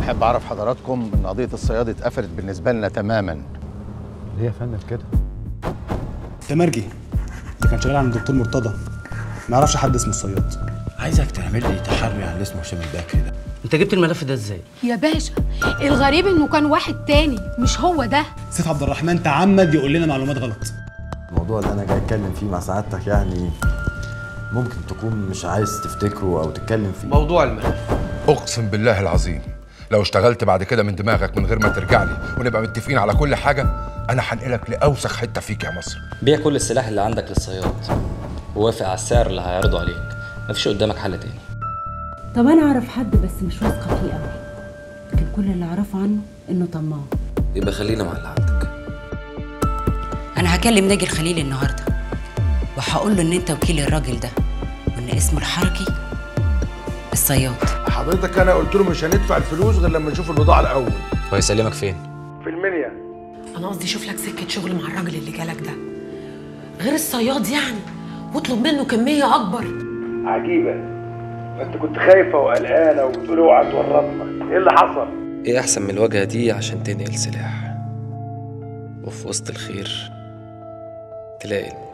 احب اعرف حضراتكم ان قضيه الصياد اتقفلت بالنسبه لنا تماما. ليه يا فندم كده؟ تمرجي اللي كان شغال عند الدكتور مرتضى ما يعرفش حد اسمه الصياد. عايزك تعمل لي تحري عن اللي اسمه هشام البكري ده. انت جبت الملف ده ازاي؟ يا باشا الغريب انه كان واحد تاني مش هو ده. سيف عبد الرحمن تعمد يقول لنا معلومات غلط. الموضوع اللي انا جاي اتكلم فيه مع سعادتك يعني ممكن تكون مش عايز تفتكره او تتكلم فيه. موضوع الملف اقسم بالله العظيم لو اشتغلت بعد كده من دماغك من غير ما ترجع لي ونبقى متفقين على كل حاجه، انا هنقلك لاوسخ حته فيك يا مصر. بيع كل السلاح اللي عندك للصياد ووافق على السعر اللي هيعرضه عليك، مفيش قدامك حل تاني. طب انا اعرف حد بس مش واثقه فيه قوي، لكن كل اللي اعرفه عنه انه طماع. يبقى خلينا مع اللي عندك. انا هكلم ناجي الخليل النهارده وهقول له ان انت وكيل الراجل ده وان اسمه الحركي الصياد. حضرتك انا قلت له مش هندفع الفلوس غير لما نشوف البضاعه الاول. هو يسلمك فين؟ في المنيا. انا قصدي شوف لك سكه شغل مع الراجل اللي جالك ده غير الصياد يعني، واطلب منه كميه اكبر. عجيبه، انت كنت خايفه وقلقانه وبتقول اوعى تورطنا، ايه اللي حصل؟ ايه احسن من الواجهه دي عشان تنقل سلاح وفي وسط الخير تلاقي الموت.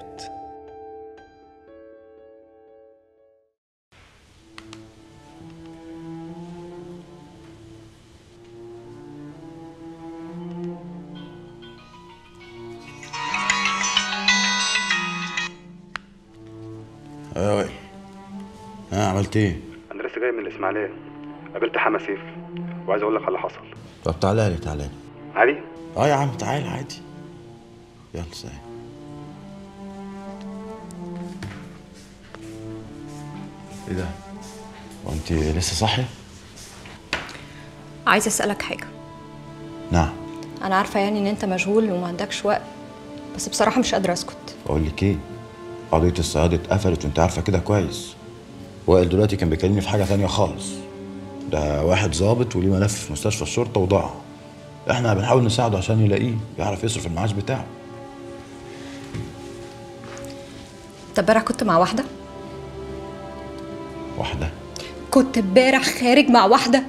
يا وائل، عملت ايه؟ انا لسه جاي من الاسماعيليه، قابلت حما سيف وعايز اقول لك على اللي حصل. طب تعالى لي تعالى لي. عادي؟ يا عم تعالى عادي. يلا سلام. ايه ده؟ هو انت لسه صاحيه؟ عايزه اسالك حاجه. نعم. انا عارفه يعني ان انت مشغول وما عندكش وقت، بس بصراحه مش قادره اسكت. اقول لك ايه؟ قضيه الصياد اتقفلت وانت عارفه كده كويس. وائل دلوقتي كان بيكلمني في حاجه تانية خالص. ده واحد ظابط وليه ملف في مستشفى الشرطه وضاع. احنا بنحاول نساعده عشان يلاقيه يعرف يصرف المعاش بتاعه. طب امبارح كنت مع واحده؟ واحده؟ كنت امبارح خارج مع واحده.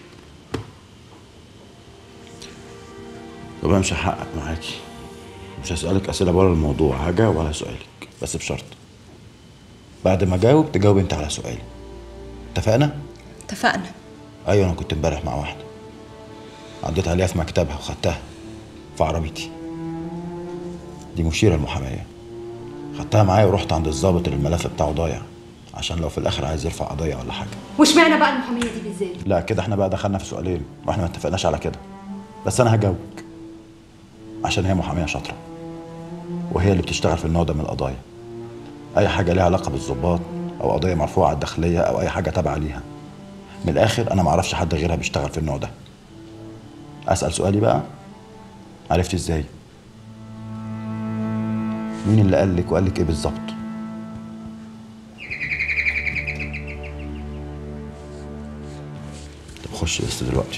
طب انا مش هحقق معاكي، مش هسألك أسئلة بره الموضوع، هجاوب على سؤالك بس بشرط بعد ما أجاوب تجاوب أنت على سؤالي. اتفقنا؟ اتفقنا. أيوة، أنا كنت امبارح مع واحدة عديت عليها في مكتبها وخدتها في عربيتي. دي مشيرة المحامية، خدتها معايا ورحت عند الضابط اللي الملف بتاعه ضايع عشان لو في الآخر عايز يرفع قضية ولا حاجة. واشمعنى بقى المحامية دي بالذات؟ لا كده احنا بقى دخلنا في سؤالين واحنا ما اتفقناش على كده، بس أنا هجاوبك عشان هي محامية شاطرة وهي اللي بتشتغل في النوع ده من القضايا. اي حاجه ليها علاقه بالضباط او قضيه مرفوعه على الداخليه او اي حاجه تابعه ليها. من الاخر انا ما اعرفش حد غيرها بيشتغل في النوع ده. اسال سؤالي بقى، عرفتي ازاي؟ مين اللي قال لك وقال لك ايه بالظبط؟ طب خش بس دلوقتي.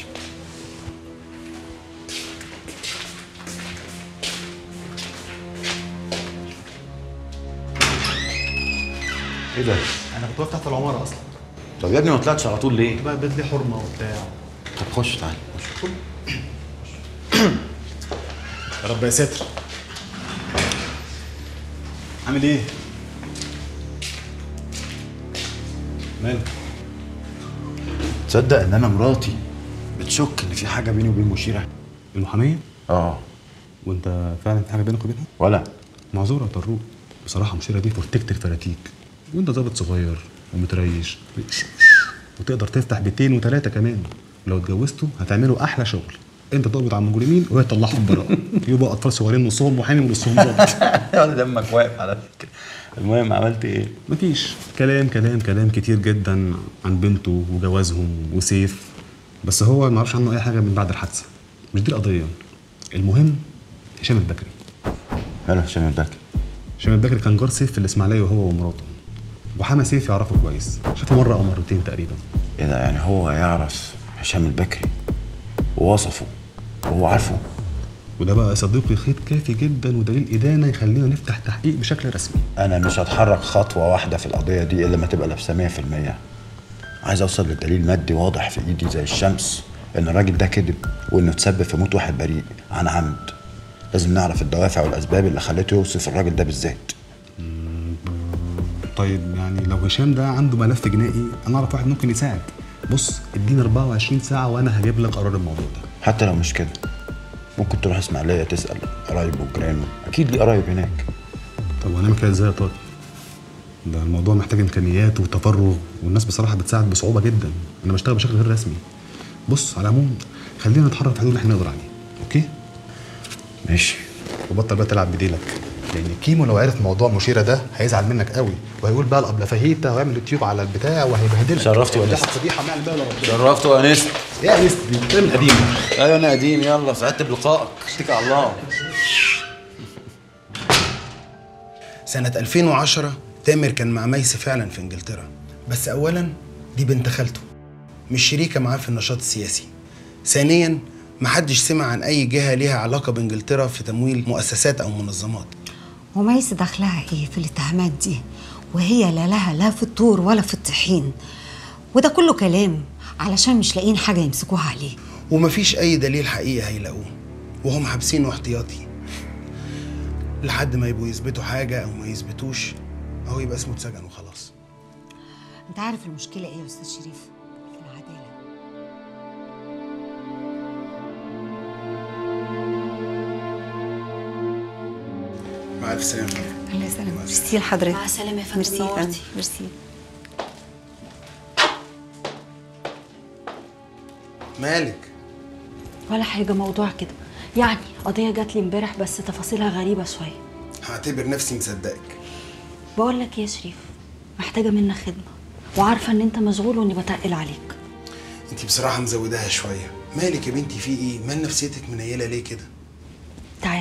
ايه ده؟ انا كنت واقف تحت العماره اصلا. طب يا ابني ما طلعتش على طول ليه؟ بقى بيت لي حرمه وبتاع. طب خش تعالى خش. يا رب يا ساتر. عامل ايه؟ مالك؟ تصدق ان انا مراتي بتشك ان في حاجه بيني وبين مشيره؟ المحاميه؟ اه. وانت فعلا في حاجه بينك وبينها؟ ولا معذوره يا طروق، بصراحه مشيره دي فرتكت الفراتيك، وانت ظابط صغير ومتريش وتقدر تفتح بيتين وثلاثه كمان، ولو اتجوزتوا هتعملوا احلى شغل. انت تقبض على المجرمين وهي تطلعهم براءه، يبقى اطفال صغيرين نصهم محامي ونصهم ظابط. يا دمك واقف على فكره. المهم عملت ايه؟ مفيش، كلام كلام كلام كتير جدا عن بنته وجوازهم وسيف، بس هو ما عرفش عنه اي حاجه من بعد الحادثه. مش دي القضيه. المهم هشام البكري. ماله هشام البكري؟ هشام البكري كان جار سيف في الاسماعيليه وهو ومراته، وحما سيف يعرفه كويس، شافه مره او مرتين تقريبا. ايه ده؟ يعني هو يعرف هشام البكري ووصفه وهو عارفه؟ وده بقى يا صديقي خيط كافي جدا ودليل ادانه يخلينا نفتح تحقيق بشكل رسمي. انا مش هتحرك خطوه واحده في القضيه دي الا ما تبقى لابسه 100%. عايز اوصل للدليل مادي واضح في ايدي زي الشمس ان الراجل ده كذب وانه تسبب في موت واحد بريء عن عمد. لازم نعرف الدوافع والاسباب اللي خلته يوصف الراجل ده بالذات. طيب يعني لو هشام ده عنده ملف جنائي، انا اعرف واحد ممكن يساعد. بص اديني 24 ساعه وانا هجيب لك قرار الموضوع ده. حتى لو مش كده ممكن تروح اسماعيليه تسال قرايبه وجيرانه، اكيد ليه قرايب هناك. طب ونعمل كده ازاي يا طارق؟ ده الموضوع محتاج امكانيات وتفرغ، والناس بصراحه بتساعد بصعوبه جدا. انا بشتغل بشكل غير رسمي. بص على العموم خلينا نتحرك في الحدود اللي احنا نقدر عليها، اوكي؟ ماشي. وبطل بقى تلعب بديلك، لان كيمو لو عرف موضوع مشيره ده هيزعل منك قوي، وهيقول بقى الابله فهيته وهيعمل يوتيوب على البتاع وهيبهدلك. شرفت وانست. فضيحه ما يعمل بقى ولا ربنا. شرفت وانست. يا انست دي بتعمل قديم. ايوه انا قديم، يلا سعدت بلقائك، اتكل على الله. سنة 2010 تامر كان مع ميس فعلا في انجلترا، بس اولا دي بنت خالته مش شريكة معاه في النشاط السياسي. ثانيا محدش سمع عن اي جهة ليها علاقة بانجلترا في تمويل مؤسسات او منظمات. وميس دخلها ايه في الاتهامات دي؟ وهي لا لها لا في الطور ولا في الطحين، وده كله كلام علشان مش لاقيين حاجة يمسكوها عليه. ومفيش اي دليل حقيقي هيلاقوه، وهم حابسينه احتياطي لحد ما يبقوا يثبتوا حاجة او ما يثبتوش، او يبقى اسمه اتسجن وخلاص. انت عارف المشكلة ايه يا استاذ شريف؟ في العدالة. مع الف سلامة. الله يسلمك. ميرسي لحضرتك. مع السلامة يا فندم. ميرسي نورتي. فندم. ميرسي. مالك؟ ولا حاجة، موضوع كده يعني. قضية جات لي امبارح بس تفاصيلها غريبة شوية. هعتبر نفسي مصدقك. بقول لك يا شريف، محتاجة منك خدمة، وعارفة ان انت مشغول واني بتقل عليك. انتي بصراحة مزوداها شوية. مالك يا بنتي، في ايه؟ مال نفسيتك منيلة ليه كده؟ تعال.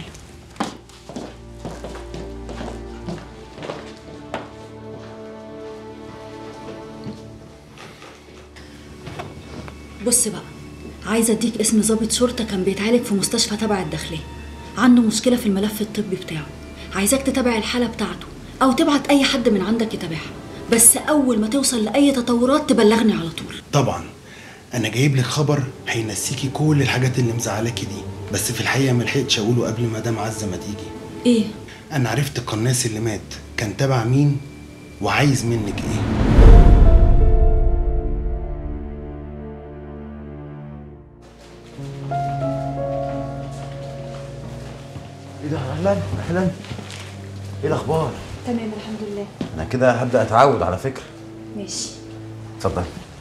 بص بقى، عايزة اديك اسم ضابط شرطة كان بيتعالج في مستشفى تبع الداخلية، عنده مشكلة في الملف الطبي بتاعه. عايزاك تتابع الحالة بتاعته او تبعت اي حد من عندك يتابعها، بس اول ما توصل لاي تطورات تبلغني على طول. طبعا انا جايب لك خبر هينسيكي كل الحاجات اللي مزعلاكي دي، بس في الحقيقة ملحقتش اقوله قبل مدام عزة ما تيجي. ايه؟ انا عرفت القناص اللي مات كان تبع مين وعايز منك ايه. ايه ده؟ اهلا اهلا. ايه الاخبار؟ تمام الحمد لله. انا كده هبدا اتعود على فكره. ماشي. اتفضل.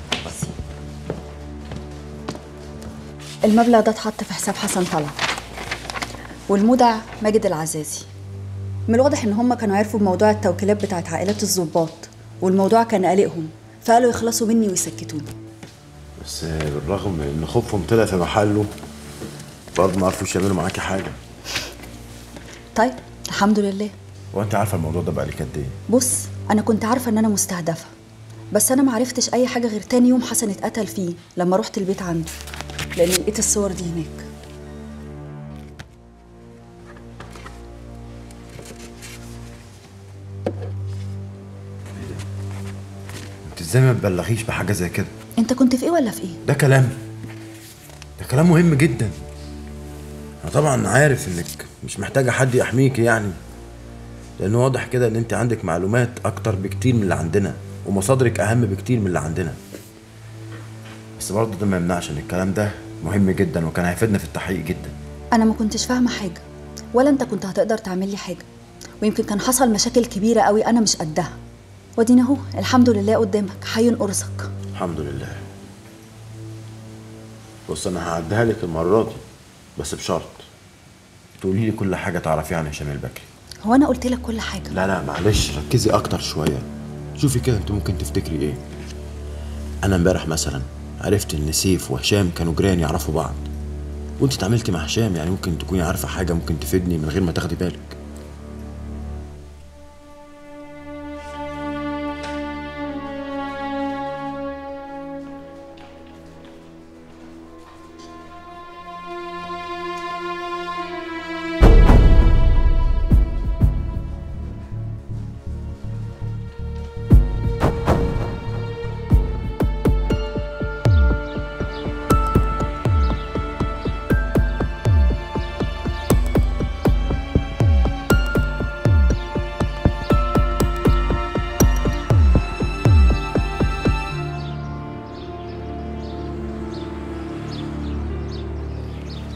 المبلغ ده اتحط في حساب حسن طلعت، والمودع ماجد العزازي. من الواضح ان هم كانوا عرفوا بموضوع التوكيلات بتاعت عائلات الضباط، والموضوع كان قلقهم، فقالوا يخلصوا مني ويسكتوني. بس بالرغم ان خوفهم طلع في محله برضه ما عرفوش يعملوا معاكي حاجه. طيب الحمد لله. هو انت عارفه الموضوع ده بقالك قد ايه؟ بص انا كنت عارفه ان انا مستهدفه، بس انا ما عرفتش اي حاجه غير تاني يوم حسن اتقتل فيه لما رحت البيت عنده، لان لقيت الصور دي هناك. انت ازاي ما تبلغيش بحاجه زي كده؟ انت كنت في ايه ولا في ايه؟ ده كلام مهم جدا. انا طبعا عارف انك مش محتاجه حد يحميكي يعني، لانه واضح كده ان انت عندك معلومات اكتر بكتير من اللي عندنا، ومصادرك اهم بكتير من اللي عندنا. بس برضه ده ما يمنعش ان الكلام ده مهم جدا وكان هيفيدنا في التحقيق جدا. انا ما كنتش فاهمه حاجه، ولا انت كنت هتقدر تعمل لي حاجه، ويمكن كان حصل مشاكل كبيره قوي انا مش قدها، وادينا اهو الحمد لله قدامك حي قرصك. الحمد لله. بص انا هعديها لك المره دي، بس بشرط تقولي لي كل حاجه تعرفيها عن هشام البكري. هو انا قلت لك كل حاجه؟ لا معلش، ركزي اكتر شويه. شوفي كده انت ممكن تفتكري ايه. انا امبارح مثلا عرفت ان سيف وهشام كانوا جيران يعرفوا بعض، وانت اتعاملتي مع هشام، يعني ممكن تكوني عارفه حاجه ممكن تفيدني من غير ما تاخدي بالك.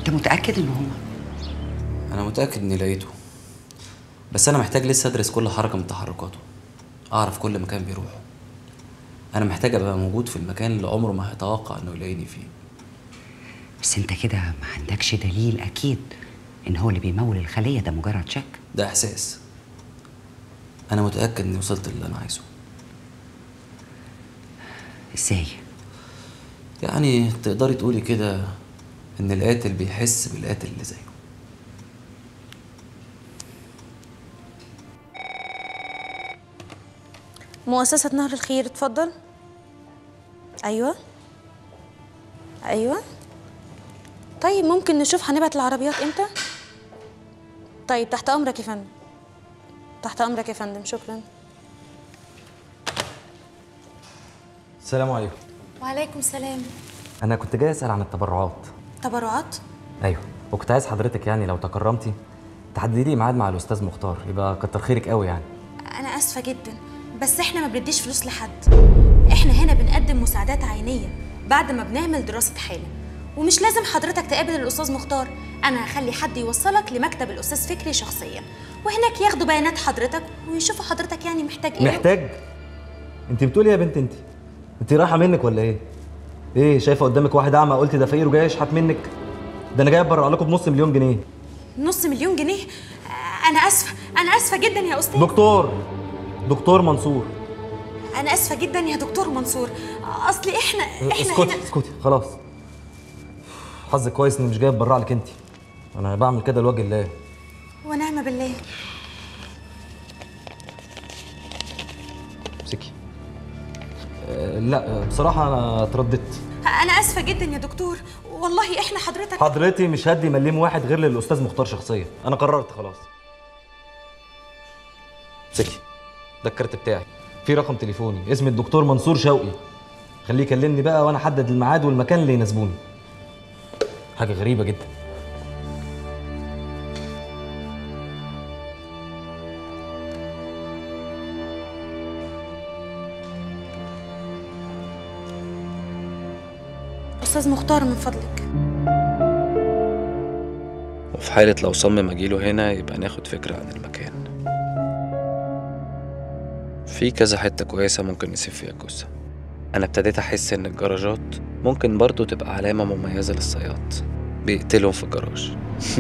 انت متاكد ان هما؟ انا متاكد اني لقيته، بس انا محتاج لسه ادرس كل حركه من تحركاته، اعرف كل مكان بيروحه. انا محتاج ابقى موجود في المكان اللي عمره ما هيتوقع انه يلاقيني فيه. بس انت كده ما عندكش دليل اكيد ان هو اللي بيمول الخليه، ده مجرد شك. ده احساس. انا متاكد اني وصلت اللي انا عايزه. ازاي؟ يعني تقدري تقولي كده ان القاتل بيحس بالقاتل اللي زيه. مؤسسة نهر الخير، اتفضل. ايوه ايوه. طيب ممكن نشوف هنبعت العربيات امتى؟ طيب تحت امرك يا فندم. تحت امرك يا فندم، شكرا. السلام عليكم. وعليكم السلام. انا كنت جاي اسال عن التبرعات. تبرعات؟ ايوه، وكنت عايز حضرتك يعني لو تكرمتي تحددي لي ميعاد مع الاستاذ مختار، يبقى كتر خيرك قوي يعني. انا اسفه جدا، بس احنا ما بنديش فلوس لحد. احنا هنا بنقدم مساعدات عينيه بعد ما بنعمل دراسه حاله، ومش لازم حضرتك تقابل الاستاذ مختار. انا هخلي حد يوصلك لمكتب الاستاذ فكري شخصيا، وهناك ياخدوا بيانات حضرتك ويشوفوا حضرتك يعني محتاج ايه. محتاج؟ انت بتقولي يا بنت انت رايحه منك ولا ايه؟ ايه شايفه قدامك واحد اعمى قلت ده فقير وجاي يشحت منك؟ ده انا جاي اتبرع لكم بنص مليون جنيه. نص مليون جنيه؟ انا اسفه جدا يا استاذ. دكتور منصور. انا اسفه جدا يا دكتور منصور، اصلي احنا اسكتي خلاص. حظك كويس اني مش جاي اتبرع لك انت، انا بعمل كده لوجه الله. ونعم بالله. امسكي. لا بصراحه انا اترددت. انا اسفه جدا يا دكتور، والله احنا حضرتي مش هدي مليم واحد غير للاستاذ مختار شخصيا، انا قررت خلاص. امسكي، ده الكارت بتاعي، في رقم تليفوني، اسم الدكتور منصور شوقي. خليه يكلمني بقى وانا احدد الميعاد والمكان اللي يناسبوني. حاجه غريبه جدا. استاذ مختار من فضلك. وفي حالة لو صمم اجيله هنا يبقى ناخد فكرة عن المكان. في كذا حتة كويسة ممكن نسيب فيها الجثة. أنا ابتديت أحس إن الجراجات ممكن برضو تبقى علامة مميزة للصياد، بيقتلهم في الجراج.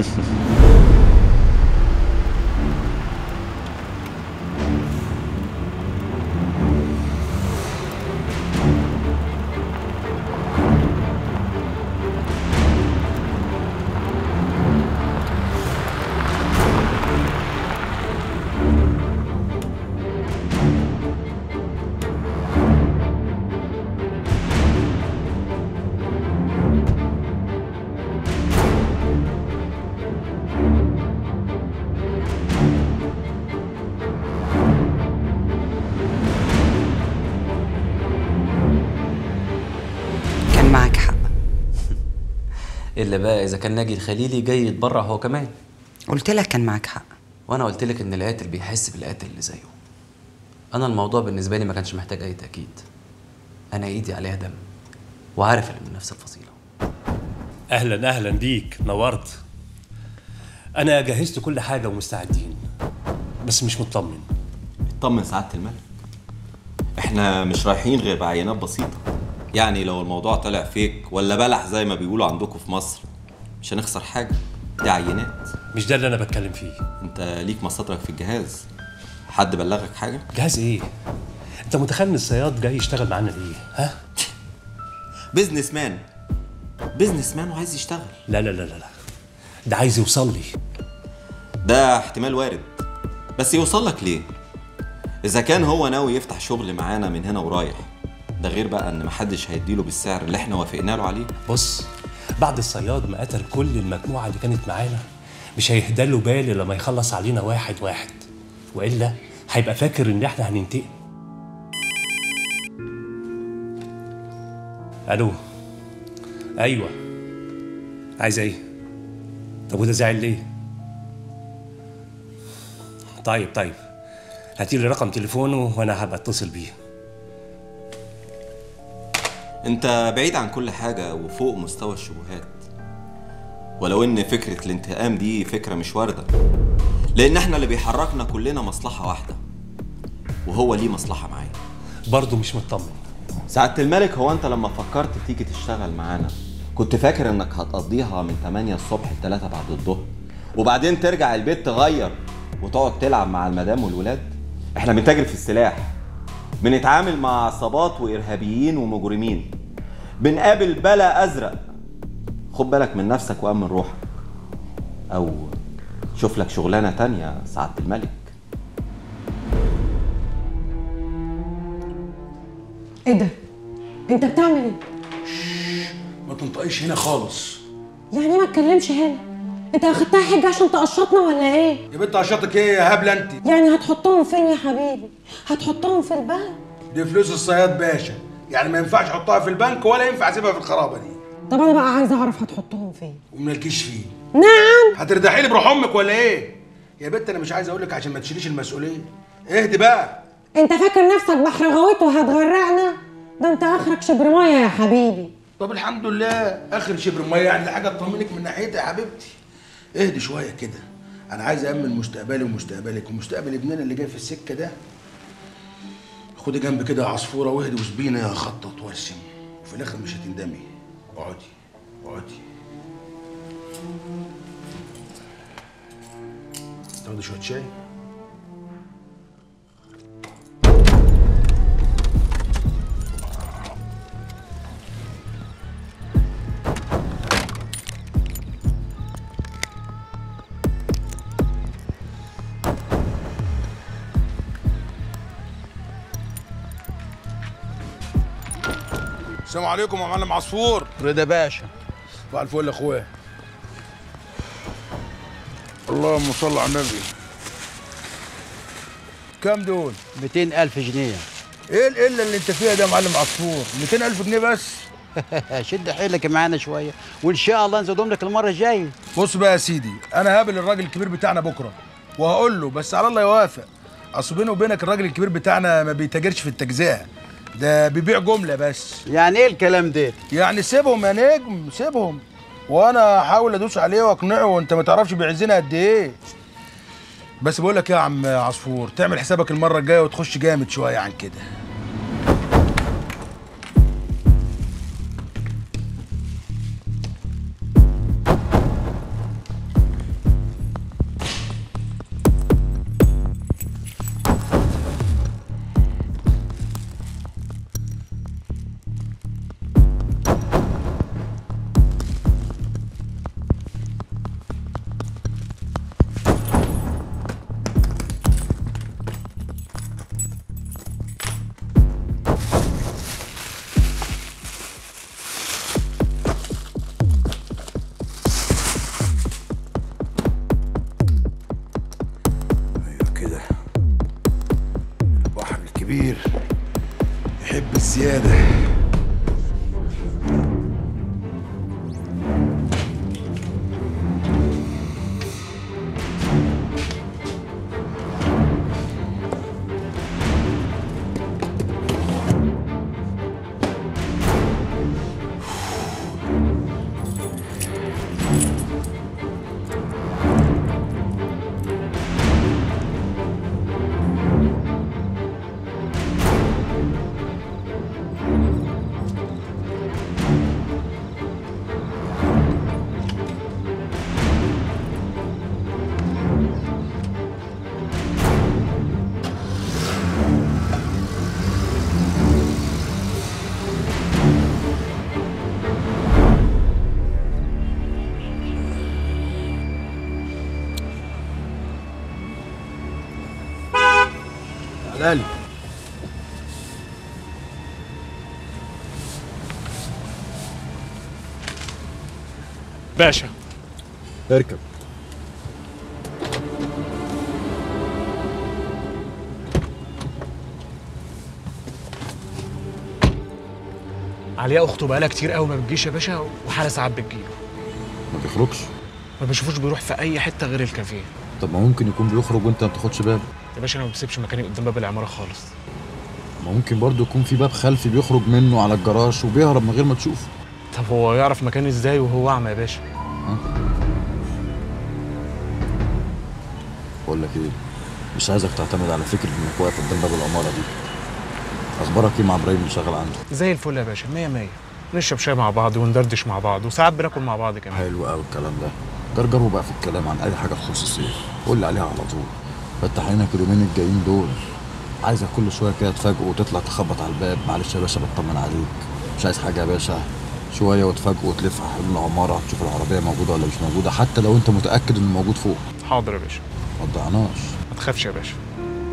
إلا بقى إذا كان ناجي الخليلي جاي يتبرع هو كمان. قلت لك كان معاك حق. وأنا قلت لك إن القاتل بيحس بالقاتل اللي زيه. أنا الموضوع بالنسبة لي ما كانش محتاج أي تأكيد. أنا إيدي عليها دم وعارف اللي من نفس الفصيلة. أهلا أهلا بيك، نورت. أنا جهزت كل حاجة ومستعدين، بس مش مطمن. اطمن سعادة الملك، احنا مش رايحين غير بعينات بسيطة. يعني لو الموضوع طلع فيك ولا بلح زي ما بيقولوا عندكم في مصر مش هنخسر حاجة، دي عينات. مش ده اللي أنا بتكلم فيه. انت ليك مصادرك في الجهاز، حد بلغك حاجة؟ جهاز ايه؟ انت متخيل ان الصياد جاي يشتغل معانا ليه؟ ها؟ بيزنس مان وعايز يشتغل. لا لا لا لا، ده عايز يوصل لي. ده احتمال وارد، بس يوصل لك ليه؟ إذا كان هو ناوي يفتح شغل معانا من هنا ورايح، ده غير بقى ان محدش هيديله بالسعر اللي احنا وافقنا له عليه. بص، بعد الصياد ما قتل كل المجموعه اللي كانت معانا مش هيهدى له بال لما يخلص علينا واحد واحد، والا هيبقى فاكر ان احنا هننتقم. الو. ايوه، عايز ايه؟ طب وده زعل ليه؟ طيب هاتيلي رقم تليفونه وانا هبقى اتصل بيه. انت بعيد عن كل حاجة وفوق مستوى الشبهات. ولو ان فكرة الانتقام دي فكرة مش واردة، لان احنا اللي بيحركنا كلنا مصلحة واحدة، وهو ليه مصلحة معايا. برضه مش مطمن. سعادة الملك، هو انت لما فكرت تيجي تشتغل معانا كنت فاكر انك هتقضيها من 8 الصبح ل 3 بعد الظهر وبعدين ترجع البيت تغير وتقعد تلعب مع المدام والولاد؟ احنا بنتاجر في السلاح، بنتعامل مع عصابات وارهابيين ومجرمين، بنقابل بلا ازرق. خد بالك من نفسك وامن روحك، او شوف لك شغلانه تانية سعادة الملك. ايه ده؟ انت بتعمل ايه؟ ما تنطقيش هنا خالص. يعني ما تكلمش هنا؟ انت اخدتها حجه عشان تقشطنا ولا ايه؟ يا بنت قشطك ايه يا هبله انت؟ يعني هتحطهم فين يا حبيبي؟ هتحطهم في البنك؟ دي فلوس الصياد باشا، يعني ما ينفعش احطها في البنك ولا ينفع اسيبها في الخرابه دي. طب انا بقى عايزه اعرف هتحطهم فين؟ ومالكيش فيه. نعم. هتردحي لي بروح امك ولا ايه؟ يا بنت انا مش عايز اقول لك عشان ما تشيليش المسؤوليه. اهدي بقى. انت فاكر نفسك بحر غويط وهتغرقنا؟ ده انت اخرك شبر ميه يا حبيبي. طب الحمد لله اخر شبر ميه، يعني دي حاجه تطمنك من ناحيتي يا حبيبتي. اهدي شويه كده، انا عايز امن مستقبلي ومستقبلك ومستقبل ابننا اللي جاي في السكه ده. خدي جنب كده يا عصفوره واهدي وسبينا يا خطط وارسم، وفي الاخر مش هتندمي. اقعدي اقعدي. تاخدي شويه شاي؟ السلام عليكم يا معلم عصفور. رضا باشا. صباح الفل يا اخويا. اللهم صل على النبي. كام دول؟ 200,000 جنيه. ايه القله اللي انت فيها ده يا معلم عصفور؟ 200,000 جنيه بس؟ شد حيلك معانا شويه وان شاء الله نزودهم لك المره الجايه. بص بقى يا سيدي، انا هقابل الراجل الكبير بتاعنا بكره وهقول له، بس على الله يوافق. اصل بيني وبينك الراجل الكبير بتاعنا ما بيتاجرش في التجزئه، ده بيبيع جمله بس. يعني ايه الكلام ده؟ يعني سيبهم يا نجم، سيبهم وانا هحاول ادوس عليه واقنعه، وانت ما تعرفش بيعزنا قد ايه. بس بقول لك يا عم عصفور، تعمل حسابك المره الجايه وتخش جامد شويه عن كده. كبير يحب الزيادة. تعالى باشا. اركب. علياء اخته بقالها كتير قوي ما بتجيش يا باشا، وحاله ساعات بتجيله. ما بيخرجش؟ ما بشوفوش بيروح في اي حته غير الكافيه. طب ما ممكن يكون بيخرج وانت ما بتاخدش بالك. يا باشا انا ما بسيبش مكاني قدام باب العماره خالص. ما ممكن برضه يكون في باب خلفي بيخرج منه على الجراج وبيهرب من غير ما تشوفه. طب هو يعرف مكاني ازاي وهو اعمى يا باشا؟ بقول لك ايه، مش عايزك تعتمد على فكره انك واقف قدام باب العماره دي. اخبارك ايه مع ابراهيم اللي شغال عنده؟ زي الفل يا باشا، 100 100. نشرب شاي مع بعض وندردش مع بعض وساعات بناكل مع بعض كمان. حلو قوي الكلام ده. جرجروا بقى في الكلام عن اي حاجه تخص السيف، قول لي عليها على طول. فتح عينك اليومين الجايين دول، عايزك كل شويه كده تفاجئه وتطلع تخبط على الباب. معلش يا باشا بطمن عليك، مش عايز حاجه يا باشا. شويه وتفاجئه وتلف حوالين العماره تشوف العربيه موجوده ولا مش موجوده، حتى لو انت متاكد انه موجود فوق. حاضر يا باشا. ما تضيعناش. ما تخافش يا باشا.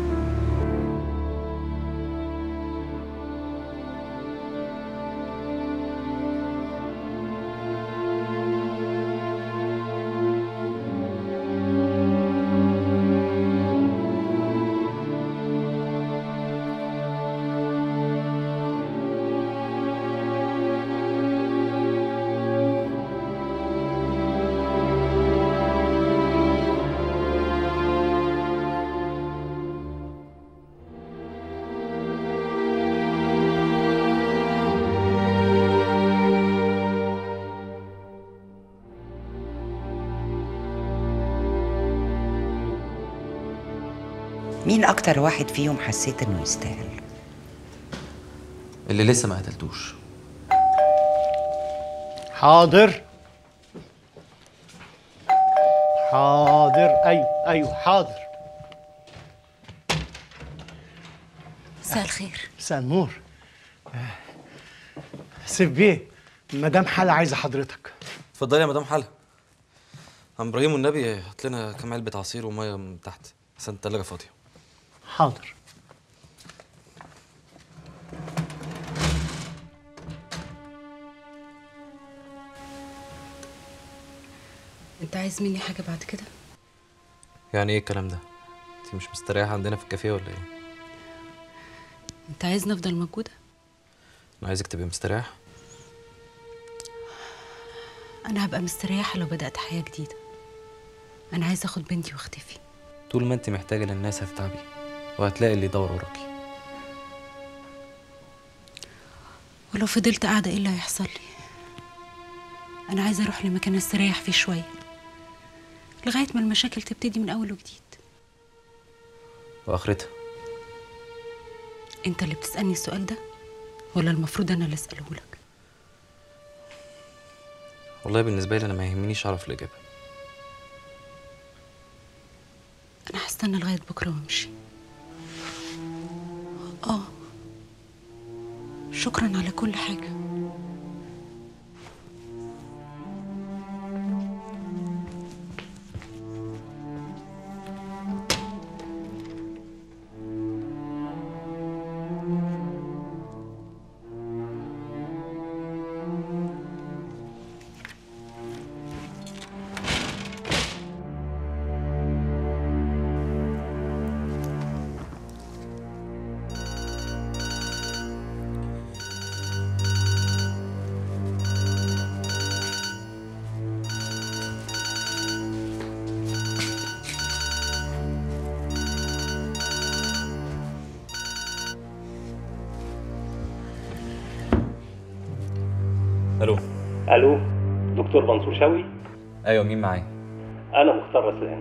مين اكتر واحد فيهم حسيت انه يستاهل؟ اللي لسه ما قتلتوش. حاضر حاضر. ايوه حاضر. مساء الخير. مساء النور. سيف بيه، مدام حلا عايزه حضرتك. اتفضلي يا مدام حلا. عم ابراهيم والنبي هات لنا كام علبه عصير وميه من تحت عشان التلاجه فاضيه. حاضر. انت عايز مني حاجه بعد كده؟ يعني ايه الكلام ده؟ انت مش مستريحه عندنا في الكافيه ولا ايه؟ انت عايزني افضل موجوده؟ انا عايزك تبقي مستريحه. انا هبقى مستريحه لو بدات حياه جديده. انا عايزه اخد بنتي واختفي. طول ما انت محتاجه للناس هتتعبي وهتلاقي اللي يدور وراكي. ولو فضلت قاعده ايه اللي هيحصل لي؟ انا عايزه اروح لمكان استريح فيه شويه لغايه ما المشاكل تبتدي من اول وجديد. واخرتها؟ انت اللي بتسالني السؤال ده ولا المفروض انا اللي اساله لك؟ والله بالنسبه لي انا ما يهمنيش اعرف الاجابه. انا هستنى لغايه بكره وامشي. شكرا على كل حاجه. الو. الو، دكتور منصور شوقي؟ ايوه، مين معايا؟ انا مختار رسلان.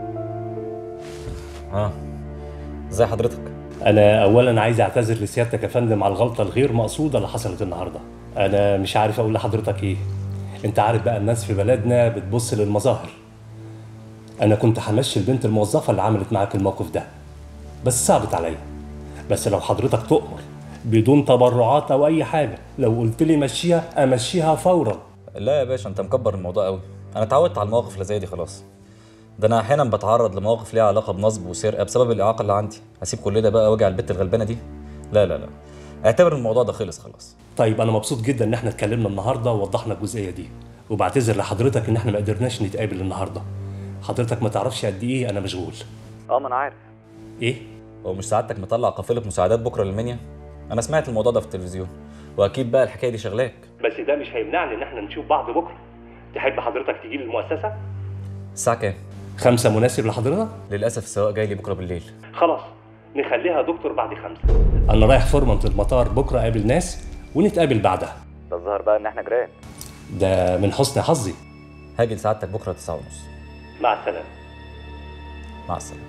ازي حضرتك؟ انا اولا عايز اعتذر لسيادتك يا فندم على الغلطه الغير مقصوده اللي حصلت النهارده. انا مش عارف اقول لحضرتك ايه. انت عارف بقى الناس في بلدنا بتبص للمظاهر. انا كنت همشي البنت الموظفه اللي عملت معاك الموقف ده، بس صعبت عليا. بس لو حضرتك تؤمر بدون تبرعات او اي حاجه، لو قلت لي مشيها امشيها فورا. لا يا باشا، انت مكبر الموضوع قوي. انا اتعودت على المواقف اللي زي دي خلاص. ده انا احيانا بتعرض لمواقف ليها علاقه بنصب وسرقه بسبب الاعاقه اللي عندي. هسيب كل ده بقى واجي على البت الغلبانه دي؟ لا لا لا، اعتبر الموضوع ده خلص خلاص. طيب انا مبسوط جدا ان احنا اتكلمنا النهارده ووضحنا الجزئيه دي، وبعتذر لحضرتك ان احنا ما قدرناش نتقابل النهارده. حضرتك ما تعرفش قد ايه انا مشغول. ما انا عارف. ايه؟ هو مش سعادتك مطلع قافله مساعدات بكره للمنيا؟ انا سمعت الموضوع ده في التلفزيون، واكيد بقى الحكايه دي شغلاك. بس ده مش هيمنعني ان احنا نشوف بعض بكره. تحب حضرتك تيجي لي المؤسسه؟ الساعه كام؟ 5 مناسب لحضرتك؟ للاسف السواق جاي لي بكره بالليل. خلاص نخليها دكتور بعد 5. انا رايح فورمة المطار بكره اقابل ناس ونتقابل بعدها. ده الظاهر بقى ان احنا جيران. ده من حسن حظي. هاجي لسعادتك بكره 9:30. مع السلامه. مع السلامه.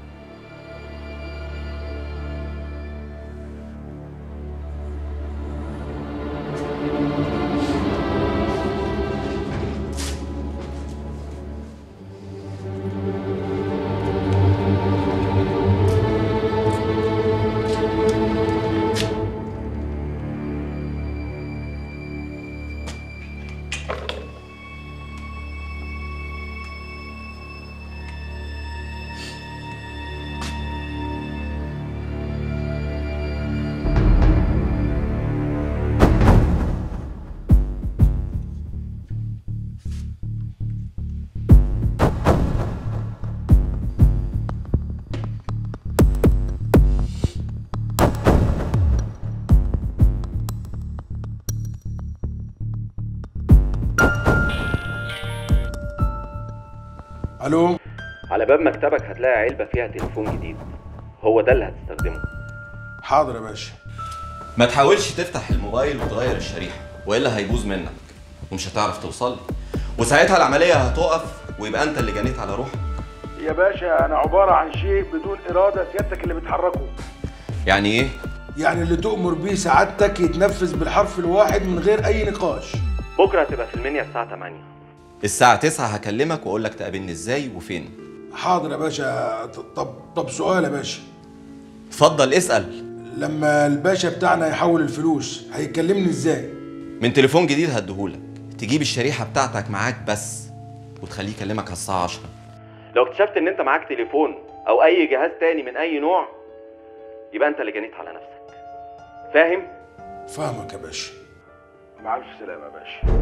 الو، على باب مكتبك هتلاقي علبة فيها تليفون جديد، هو ده اللي هتستخدمه. حاضر يا باشا. ما تحاولش تفتح الموبايل وتغير الشريحة والا هيبوظ منك ومش هتعرف توصل لي، وساعتها العملية هتقف ويبقى انت اللي جنيت على روحك. يا باشا انا عبارة عن شيء بدون ارادة سيادتك اللي بتحركه. يعني ايه؟ يعني اللي تؤمر بيه سعادتك يتنفذ بالحرف الواحد من غير اي نقاش. بكرة هتبقى في المنيا الساعة 8، الساعة 9 هكلمك واقول لك تقابلني ازاي وفين. حاضر يا باشا. طب سؤال يا باشا. اتفضل اسأل. لما الباشا بتاعنا يحول الفلوس هيكلمني ازاي؟ من تليفون جديد هديهولك، تجيب الشريحة بتاعتك معاك بس وتخليه يكلمك على الساعة 10. لو اكتشفت ان انت معاك تليفون او اي جهاز تاني من اي نوع يبقى انت اللي جنيت على نفسك. فاهم؟ فاهمك يا باشا. مع الف سلامة يا باشا.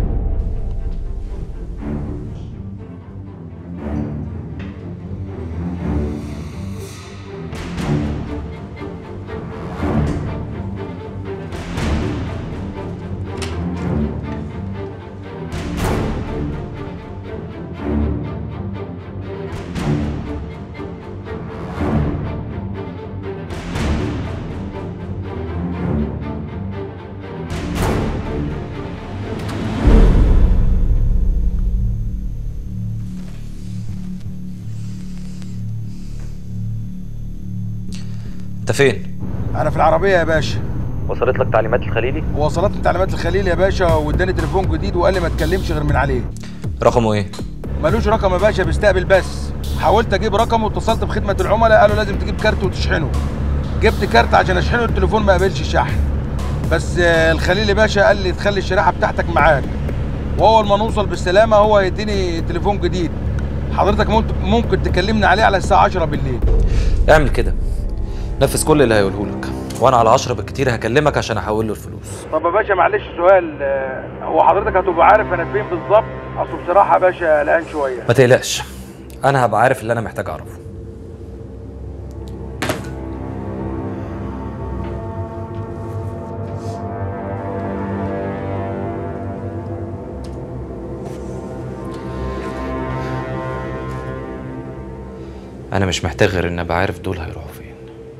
انت فين؟ انا في العربيه يا باشا. وصلت لك تعليمات الخليلي؟ وصلتني تعليمات الخليل يا باشا، واداني تليفون جديد وقال لي ما تكلمش غير من عليه. رقمه ايه؟ ملوش رقم يا باشا، بيستقبل بس. حاولت اجيب رقمه واتصلت بخدمه العملاء قالوا لازم تجيب كارت وتشحنه. جبت كارت عشان اشحنه، التليفون ما قابلش شحن. بس الخليل يا باشا قال لي تخلي الشريحه بتاعتك معاك، واول ما نوصل بالسلامه هو هيديني تليفون جديد. حضرتك ممكن تكلمني عليه على الساعه 10 بالليل. اعمل كده، نفذ كل اللي هيقوله لك، وانا على 10 بالكتير هكلمك عشان احول له الفلوس. طب يا باشا معلش سؤال، هو حضرتك هتبقى عارف انا فين بالظبط؟ اصل بصراحه يا باشا قلقان شويه. ما تقلقش، انا هبقى عارف اللي انا محتاج اعرفه. انا مش محتاج غير ان ابقى عارف دول هيروحوا فين.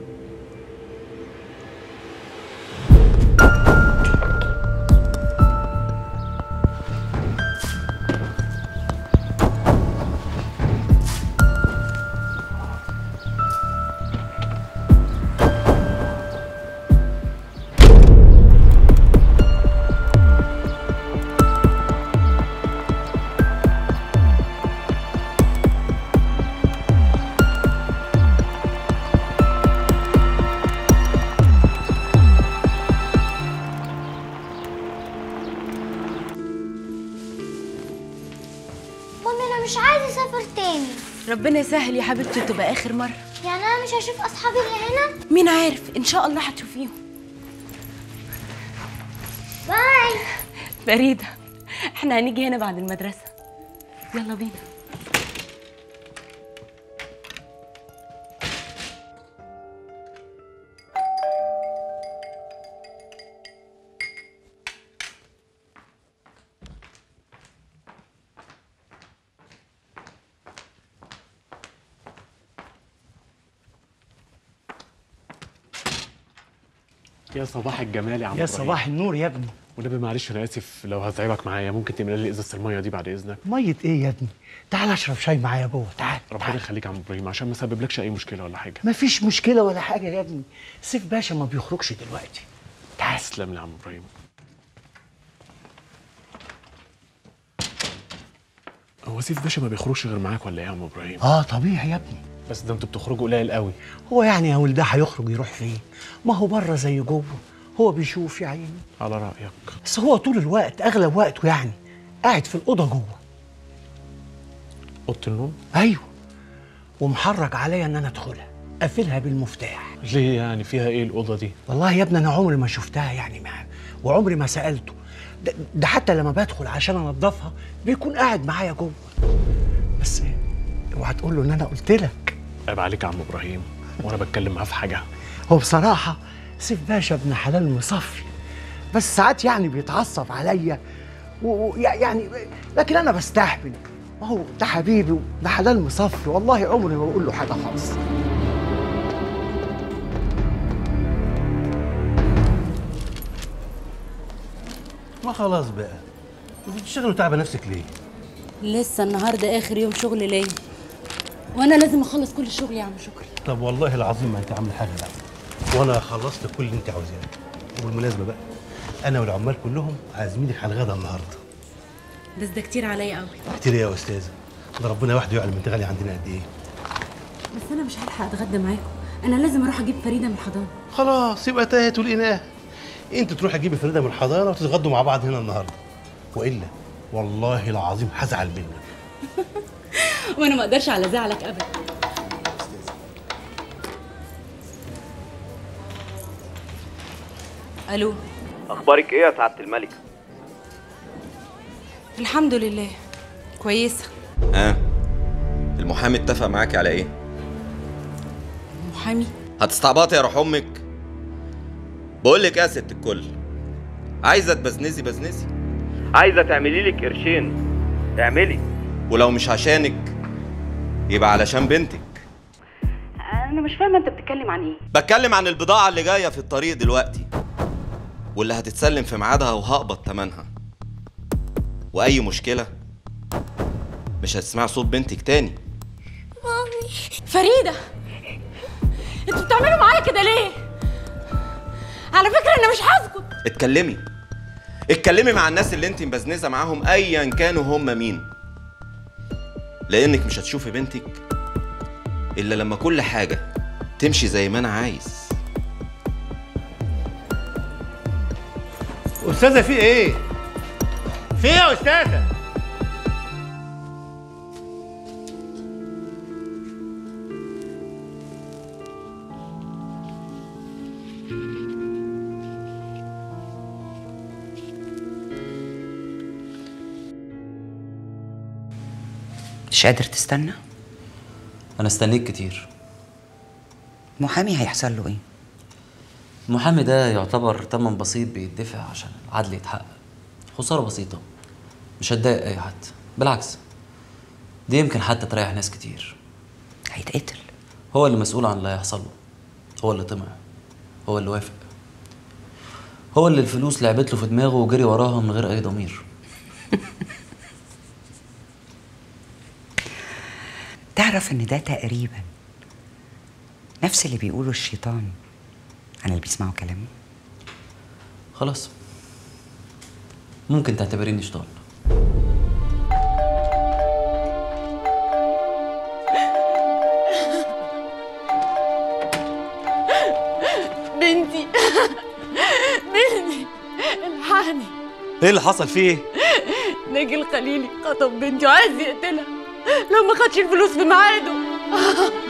مش عايزه اسافر تاني. ربنا يسهل يا حبيبتي وتبقى اخر مره. يعني انا مش هشوف اصحابي اللي هنا؟ مين عارف، ان شاء الله هتشوفيهم. باي. فريده، احنا هنيجي هنا بعد المدرسه. يلا بينا. يا صباح الجمال يا عم يا إبراهيم. صباح النور يا ابني. والنبي معلش انا اسف لو هتعبك معايا، ممكن تعمل لي ازازه الميه دي بعد اذنك؟ ميه ايه يا ابني؟ تعال اشرب شاي معايا جوه، تعال. ربنا يخليك يا عم ابراهيم، عشان ما اسببلكش اي مشكله ولا حاجه. مفيش مشكله ولا حاجه يا ابني، سيف باشا ما بيخرجش دلوقتي. تعال. تسلم لي يا عم ابراهيم. هو سيف باشا ما بيخرجش غير معاك ولا ايه يا عم ابراهيم؟ طبيعي يا ابني. بس ده انتوا بتخرجوا قليل قوي. هو يعني يا ولده هيخرج يروح فين؟ ما هو بره زي جوه، هو بيشوف يا عيني. على رايك. بس هو طول الوقت اغلب وقته يعني قاعد في الاوضه جوه. اوضه النوم؟ ايوه، ومحرج عليا ان انا ادخلها، قافلها بالمفتاح. ليه يعني؟ فيها ايه الاوضه دي؟ والله يا ابني انا عمري ما شفتها يعني معاه، وعمري ما سالته. ده حتى لما بدخل عشان انضفها بيكون قاعد معايا جوه. بس اوعى تقول له ان انا قلت لك. عيب عليك يا عم ابراهيم، وانا بتكلم معاه في حاجه. هو بصراحه سيف باشا ابن حلال مصفي، بس ساعات يعني بيتعصب عليا يعني، لكن انا بستحمل. ما هو ده حبيبي وده حلال مصفي، والله عمري ما بقول له حاجه خالص. ما خلاص بقى، انت بتشتغل وتعبى نفسك ليه؟ لسه النهارده اخر يوم شغل ليا، وانا لازم اخلص كل الشغل يا عم شكري. طب والله العظيم ما انت عامله حاجه بقى، وانا خلصت كل اللي انت عاوزاه. وبالمناسبه بقى، انا والعمال كلهم عازمينك على الغدا النهارده. بس ده كتير عليا قوي. كتير ايه يا استاذه؟ ده ربنا وحده يعلم انت غالي عندنا قد ايه. بس انا مش هلحق اتغدى معاكم، انا لازم اروح اجيب فريده من الحضانه. خلاص يبقى تاهت ولقيناها. انت تروحي تجيبي فريده من الحضانه وتتغدوا مع بعض هنا النهارده، والا والله العظيم هزعل منك. وانا ما اقدرش على زعلك ابدا. الو، اخبارك ايه يا سعاده الملكه؟ الحمد لله كويسه. المحامي اتفق معاكي على ايه؟ محامي؟ هتستعبطي يا روح امك. بقول لك ايه يا ست الكل، عايزه تبزنزي بزنزي، عايزه تعملي لك قرشين اعملي، ولو مش عشانك يبقى علشان بنتك. انا مش فاهمه انت بتتكلم عن ايه. بتكلم عن البضاعه اللي جايه في الطريق دلوقتي، واللي هتتسلم في ميعادها وهقبض ثمنها. واي مشكله مش هتسمع صوت بنتك تاني. مامي فريده، انتوا بتعملوا معايا كده ليه؟ على فكره انا مش هسكت. اتكلمي مع الناس اللي انت مبزنزه معاهم ايا كانوا هم مين، لانك مش هتشوفي بنتك الا لما كل حاجه تمشي زي ما انا عايز. استاذه في ايه؟ في ايه يا استاذه؟ مش قادر تستنى؟ انا استنيت كتير. محامي هيحصل له ايه؟ المحامي ده يعتبر تمن بسيط بيدفع عشان العدل يتحقق، خسارة بسيطة مش هتضايق أي حد، بالعكس دي يمكن حتى تريح ناس كتير. هيتقتل. هو اللي مسؤول عن اللي هيحصل له، هو اللي طمع، هو اللي وافق، هو اللي الفلوس لعبت له في دماغه وجري وراها من غير أي ضمير. تعرف إن ده تقريبا نفس اللي بيقوله الشيطان عن اللي بيسمعوا كلامه؟ خلاص ممكن تعتبريني شيطان. بنتي بنتي الحقني. ايه اللي حصل فيه؟ ناجي الخليلي خطب بنتي وعايز يقتلها لو ما خدش الفلوس في ميعاده.